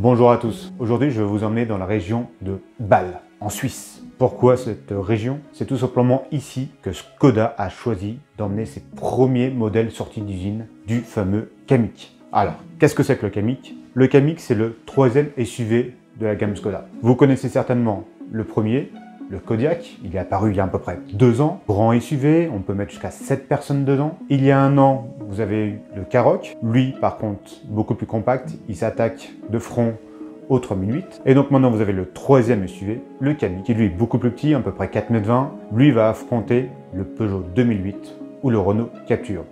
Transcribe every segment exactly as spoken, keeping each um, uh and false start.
Bonjour à tous, aujourd'hui je vais vous emmener dans la région de Bâle, en Suisse. Pourquoi cette région? C'est tout simplement ici que Škoda a choisi d'emmener ses premiers modèles sortis d'usine du fameux Kamiq. Alors, qu'est-ce que c'est que le Kamiq? Le Kamiq, c'est le troisième S U V de la gamme Škoda. Vous connaissez certainement le premier, le Kodiaq, il est apparu il y a à peu près deux ans. Grand S U V, on peut mettre jusqu'à sept personnes dedans. Il y a un an, vous avez eu le Karoq. Lui, par contre, beaucoup plus compact. Il s'attaque de front au trois mille huit. Et donc maintenant, vous avez le troisième S U V, le Kamiq, qui lui est beaucoup plus petit, à peu près quatre mètres vingt. Lui va affronter le Peugeot deux mille huit ou le Renault Captur.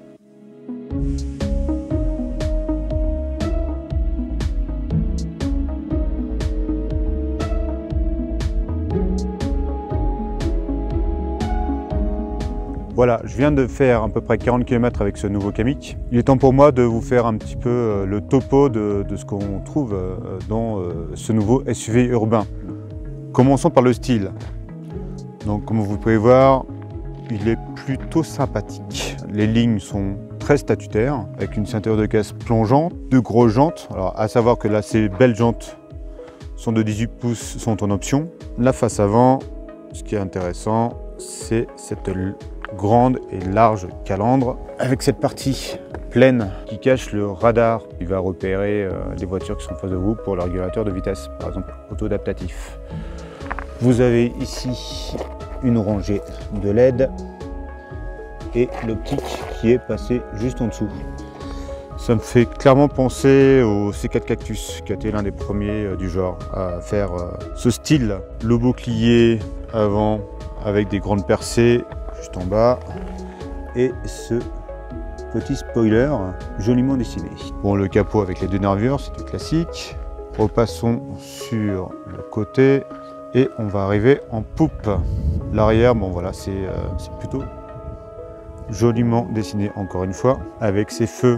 Voilà, je viens de faire à peu près quarante kilomètres avec ce nouveau Kamiq. Il est temps pour moi de vous faire un petit peu le topo de, de ce qu'on trouve dans ce nouveau S U V urbain. Commençons par le style. Donc, comme vous pouvez voir, il est plutôt sympathique. Les lignes sont très statutaires, avec une ceinture de caisse plongeante, de grosses jantes. Alors, à savoir que là, ces belles jantes sont de dix-huit pouces, sont en option. La face avant, ce qui est intéressant, c'est cette grande et large calandre avec cette partie pleine qui cache le radar qui va repérer euh, les voitures qui sont en face de vous pour le régulateur de vitesse, par exemple auto-adaptatif. Vous avez ici une rangée de L E D et l'optique qui est passée juste en dessous. Ça me fait clairement penser au C quatre Cactus qui a été l'un des premiers euh, du genre à faire euh, ce style. Le bouclier avant avec des grandes percées juste en bas et ce petit spoiler joliment dessiné. Bon, le capot avec les deux nervures, c'est du classique. Repassons sur le côté et on va arriver en poupe. L'arrière, bon voilà, c'est euh, plutôt joliment dessiné encore une fois avec ces feux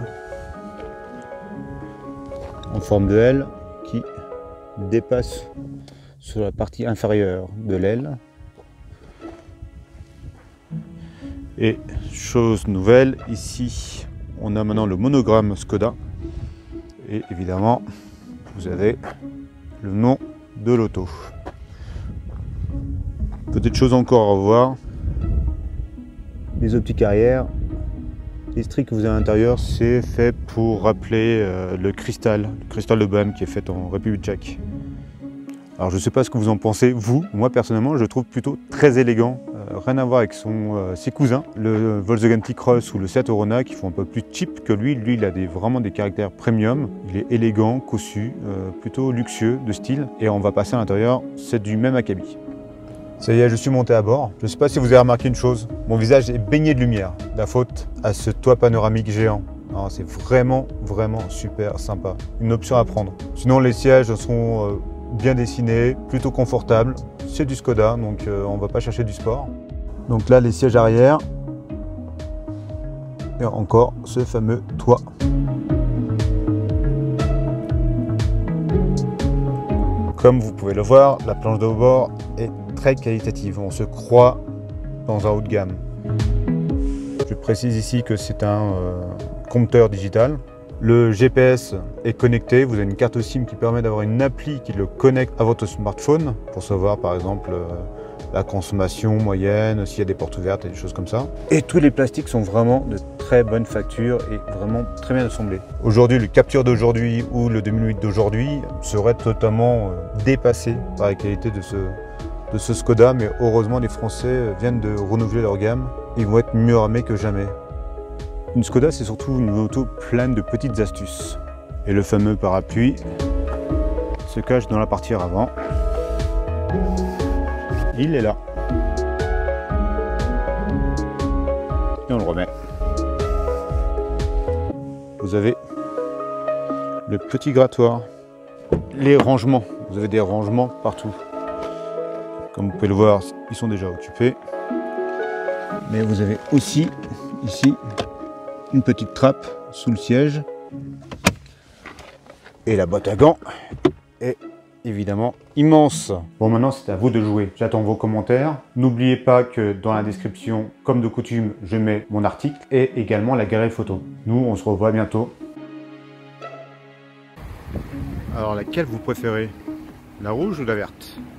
en forme de L qui dépassent sur la partie inférieure de l'aile. Et chose nouvelle, ici on a maintenant le monogramme Škoda et évidemment vous avez le nom de l'auto. Petite chose encore à voir, les optiques arrière, les stries que vous avez à l'intérieur, c'est fait pour rappeler euh, le cristal, le cristal de Bâle qui est fait en République tchèque. Alors je ne sais pas ce que vous en pensez, vous, moi personnellement je le trouve plutôt très élégant. Rien à voir avec son, euh, ses cousins, le Volkswagen T-Cross ou le Seat Arona qui font un peu plus cheap que lui. Lui, il a des, vraiment des caractères premium. Il est élégant, cossu, euh, plutôt luxueux de style. Et on va passer à l'intérieur, c'est du même acabit. Ça y est, je suis monté à bord. Je ne sais pas si vous avez remarqué une chose, mon visage est baigné de lumière. La faute à ce toit panoramique géant. C'est vraiment, vraiment super sympa. Une option à prendre. Sinon, les sièges sont euh, bien dessinés, plutôt confortables. C'est du Škoda, donc euh, on ne va pas chercher du sport. Donc là, les sièges arrière. Et encore ce fameux toit. Comme vous pouvez le voir, la planche de bord est très qualitative. On se croit dans un haut de gamme. Je précise ici que c'est un euh, compteur digital. Le G P S est connecté, vous avez une carte SIM qui permet d'avoir une appli qui le connecte à votre smartphone pour savoir par exemple euh, la consommation moyenne, s'il y a des portes ouvertes et des choses comme ça. Et tous les plastiques sont vraiment de très bonne facture et vraiment très bien assemblés. Aujourd'hui, le Captur d'aujourd'hui ou le deux mille huit d'aujourd'hui serait totalement euh, dépassé par la qualité de ce, de ce Škoda, mais heureusement les Français viennent de renouveler leur gamme. Ils vont être mieux armés que jamais. Une Škoda, c'est surtout une auto pleine de petites astuces. Et le fameux parapluie se cache dans la partie avant. Il est là. Et on le remet. Vous avez le petit grattoir. Les rangements. Vous avez des rangements partout. Comme vous pouvez le voir, ils sont déjà occupés. Mais vous avez aussi ici une petite trappe sous le siège et la boîte à gants est évidemment immense. Bon, maintenant c'est à vous de jouer. J'attends vos commentaires. N'oubliez pas que dans la description, comme de coutume, je mets mon article et également la galerie photo. Nous, on se revoit bientôt. Alors laquelle vous préférez? La rouge ou la verte?